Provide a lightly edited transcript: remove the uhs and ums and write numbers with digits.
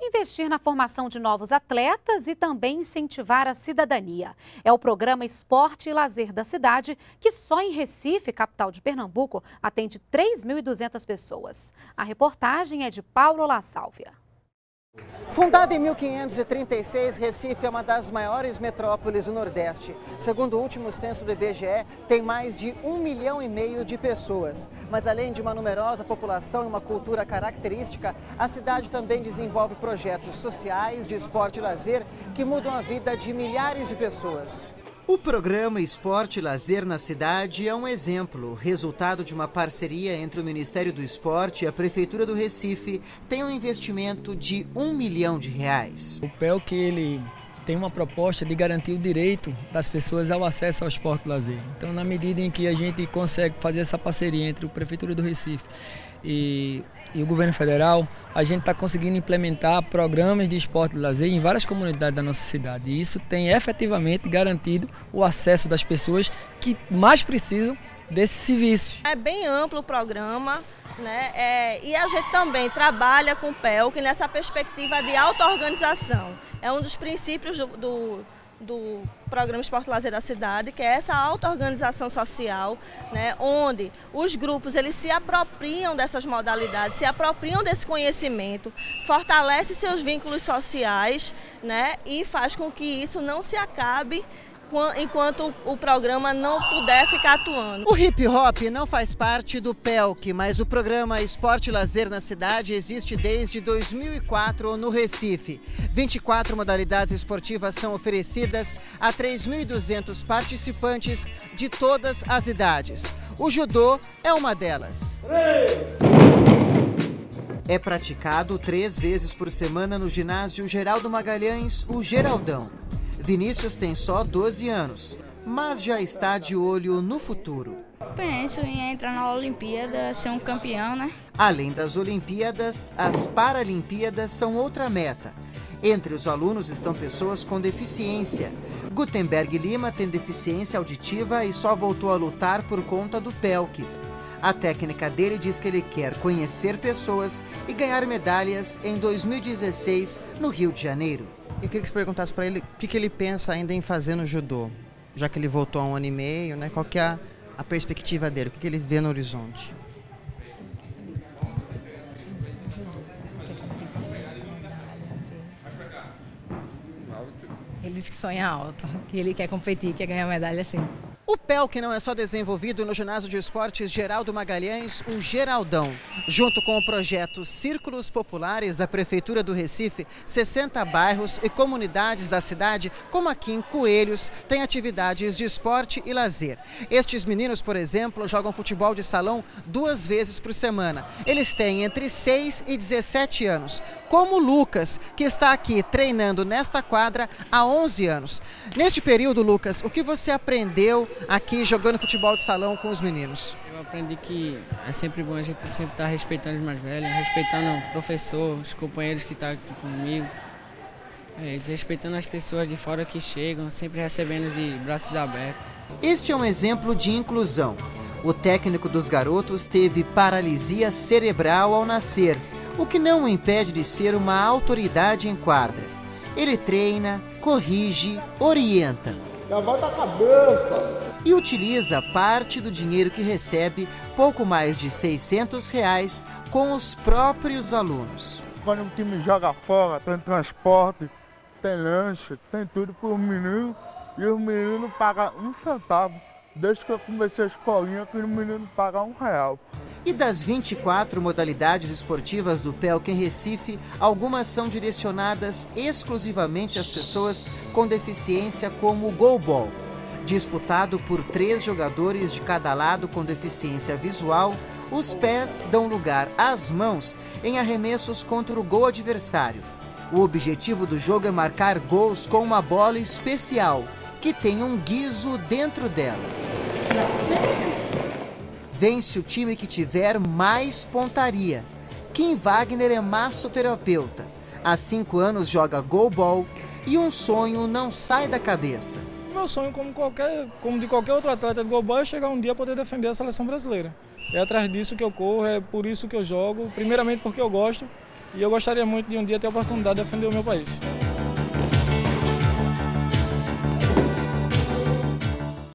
investir na formação de novos atletas e também incentivar a cidadania. É o programa Esporte e Lazer da cidade, que só em Recife, capital de Pernambuco, atende 3.200 pessoas. A reportagem é de Paulo La Sálvia. Fundada em 1536, Recife é uma das maiores metrópoles do Nordeste. Segundo o último censo do IBGE, tem mais de 1,5 milhão de pessoas. Mas além de uma numerosa população e uma cultura característica, a cidade também desenvolve projetos sociais, de esporte e lazer que mudam a vida de milhares de pessoas. O programa Esporte e Lazer na cidade é um exemplo. Resultado de uma parceria entre o Ministério do Esporte e a Prefeitura do Recife, tem um investimento de R$1 milhão. O PELC, ele tem uma proposta de garantir o direito das pessoas ao acesso ao esporte e lazer. Então, na medida em que a gente consegue fazer essa parceria entre a Prefeitura do Recife e o governo federal, a gente está conseguindo implementar programas de esporte e lazer em várias comunidades da nossa cidade. E isso tem efetivamente garantido o acesso das pessoas que mais precisam desses serviços. É bem amplo o programa, né? E a gente também trabalha com o PELC nessa perspectiva de auto-organização. É um dos princípios do programa Esporte e Lazer da cidade, que é essa auto-organização social, né, onde os grupos eles se apropriam dessas modalidades, se apropriam desse conhecimento, fortalece seus vínculos sociais, né, e faz com que isso não se acabe enquanto o programa não puder ficar atuando. O hip hop não faz parte do PELC, mas o programa Esporte e Lazer na cidade existe desde 2004 no Recife. 24 modalidades esportivas são oferecidas a 3.200 participantes de todas as idades. O judô é uma delas. É praticado 3 vezes por semana no ginásio Geraldo Magalhães, o Geraldão. Vinícius tem só 12 anos, mas já está de olho no futuro. Penso em entrar na Olimpíada, ser um campeão, né? Além das Olimpíadas, as Paralimpíadas são outra meta. Entre os alunos estão pessoas com deficiência. Gutenberg Lima tem deficiência auditiva e só voltou a lutar por conta do PELC. A técnica dele diz que ele quer conhecer pessoas e ganhar medalhas em 2016 no Rio de Janeiro. Eu queria que você perguntasse para ele o que ele pensa ainda em fazer no judô, já que ele voltou há 1 ano e meio, né? Qual que é a perspectiva dele, o que ele vê no horizonte? Ele diz que sonha alto, que ele quer competir, quer ganhar medalha assim. O PELC não é só desenvolvido no ginásio de esportes Geraldo Magalhães, o Geraldão. Junto com o projeto Círculos Populares da Prefeitura do Recife, 60 bairros e comunidades da cidade, como aqui em Coelhos, têm atividades de esporte e lazer. Estes meninos, por exemplo, jogam futebol de salão 2 vezes por semana. Eles têm entre 6 e 17 anos, como o Lucas, que está aqui treinando nesta quadra há 11 anos. Neste período, Lucas, o que você aprendeu aqui jogando futebol de salão com os meninos? Eu aprendi que é sempre bom a gente sempre estar respeitando os mais velhos, respeitando o professor, os companheiros que estão aqui comigo, respeitando as pessoas de fora que chegam, sempre recebendo de braços abertos. Este é um exemplo de inclusão. O técnico dos garotos teve paralisia cerebral ao nascer, o que não o impede de ser uma autoridade em quadra. Ele treina, corrige, orienta. Levanta a cabeça! E utiliza parte do dinheiro que recebe, pouco mais de R$600, com os próprios alunos. Quando o time joga fora, tem transporte, tem lanche, tem tudo para os meninos, e os meninos não pagam 1 centavo. Desde que eu comecei a escolinha, que os meninos pagam R$1. E das 24 modalidades esportivas do PELC em Recife, algumas são direcionadas exclusivamente às pessoas com deficiência, como o goalball. Disputado por 3 jogadores de cada lado com deficiência visual, os pés dão lugar às mãos em arremessos contra o gol adversário. O objetivo do jogo é marcar gols com uma bola especial, que tem um guizo dentro dela. Vence o time que tiver mais pontaria. Kim Wagner é massoterapeuta. Há 5 anos joga goalball e um sonho não sai da cabeça. Meu sonho, como de qualquer outro atleta de goalball, é chegar um dia a poder defender a seleção brasileira. É atrás disso que eu corro, é por isso que eu jogo. Primeiramente porque eu gosto E eu gostaria muito de um dia ter a oportunidade de defender o meu país.